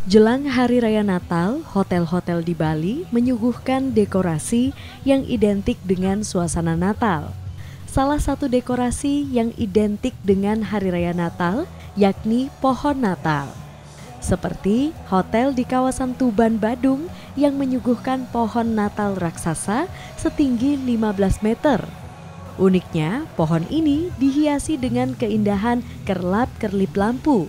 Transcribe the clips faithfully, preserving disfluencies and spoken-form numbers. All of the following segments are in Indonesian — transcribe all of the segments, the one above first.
Jelang Hari Raya Natal, hotel-hotel di Bali menyuguhkan dekorasi yang identik dengan suasana Natal. Salah satu dekorasi yang identik dengan Hari Raya Natal yakni pohon Natal. Seperti hotel di kawasan Tuban, Badung yang menyuguhkan pohon Natal raksasa setinggi lima belas meter. Uniknya, pohon ini dihiasi dengan keindahan kerlap-kerlip lampu.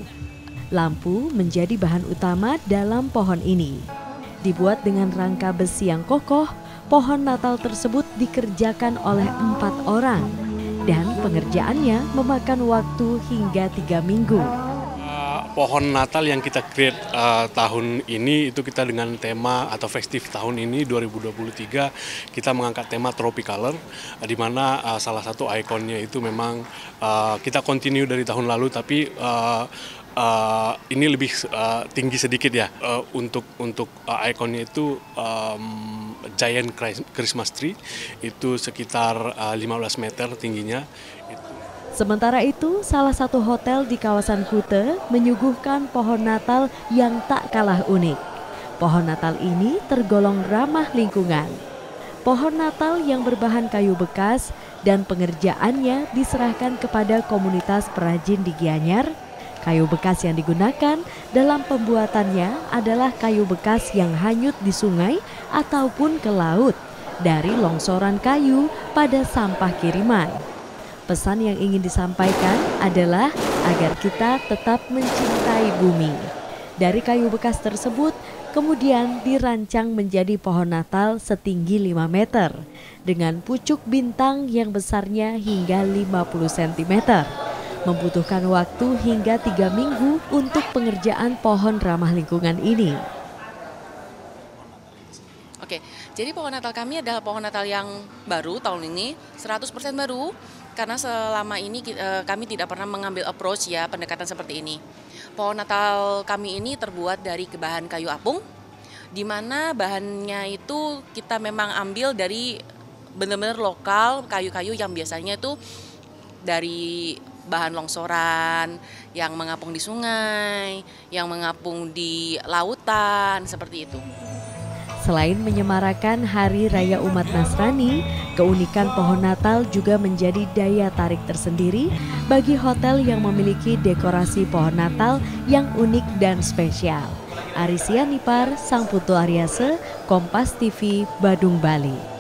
Lampu menjadi bahan utama dalam pohon ini. Dibuat dengan rangka besi yang kokoh, pohon Natal tersebut dikerjakan oleh empat orang dan pengerjaannya memakan waktu hingga tiga minggu. Uh, pohon Natal yang kita create uh, tahun ini itu kita dengan tema atau festif tahun ini dua ribu dua puluh tiga kita mengangkat tema Tropicolor, uh, di mana uh, salah satu ikonnya itu memang uh, kita continue dari tahun lalu tapi uh, Uh, ini lebih uh, tinggi sedikit ya uh, untuk untuk uh, ikonnya itu um, giant Christmas tree itu sekitar uh, lima belas meter tingginya. Itu. Sementara itu, salah satu hotel di kawasan Kuta menyuguhkan pohon Natal yang tak kalah unik. Pohon Natal ini tergolong ramah lingkungan. Pohon Natal yang berbahan kayu bekas dan pengerjaannya diserahkan kepada komunitas perajin di Gianyar. Kayu bekas yang digunakan dalam pembuatannya adalah kayu bekas yang hanyut di sungai ataupun ke laut dari longsoran kayu pada sampah kiriman. Pesan yang ingin disampaikan adalah agar kita tetap mencintai bumi. Dari kayu bekas tersebut kemudian dirancang menjadi pohon Natal setinggi lima meter dengan pucuk bintang yang besarnya hingga lima puluh sentimeter. Membutuhkan waktu hingga tiga minggu untuk pengerjaan pohon ramah lingkungan ini. Oke, jadi pohon Natal kami adalah pohon Natal yang baru tahun ini, seratus persen baru, karena selama ini kami tidak pernah mengambil approach ya pendekatan seperti ini. Pohon Natal kami ini terbuat dari bahan kayu apung, di mana bahannya itu kita memang ambil dari benar-benar lokal, kayu-kayu yang biasanya itu dari bahan longsoran, yang mengapung di sungai, yang mengapung di lautan, seperti itu. Selain menyemarakan Hari Raya Umat Nasrani, keunikan pohon Natal juga menjadi daya tarik tersendiri bagi hotel yang memiliki dekorasi pohon Natal yang unik dan spesial. Arisia Nipar, Sang Putu Aryase, Kompas T V, Badung, Bali.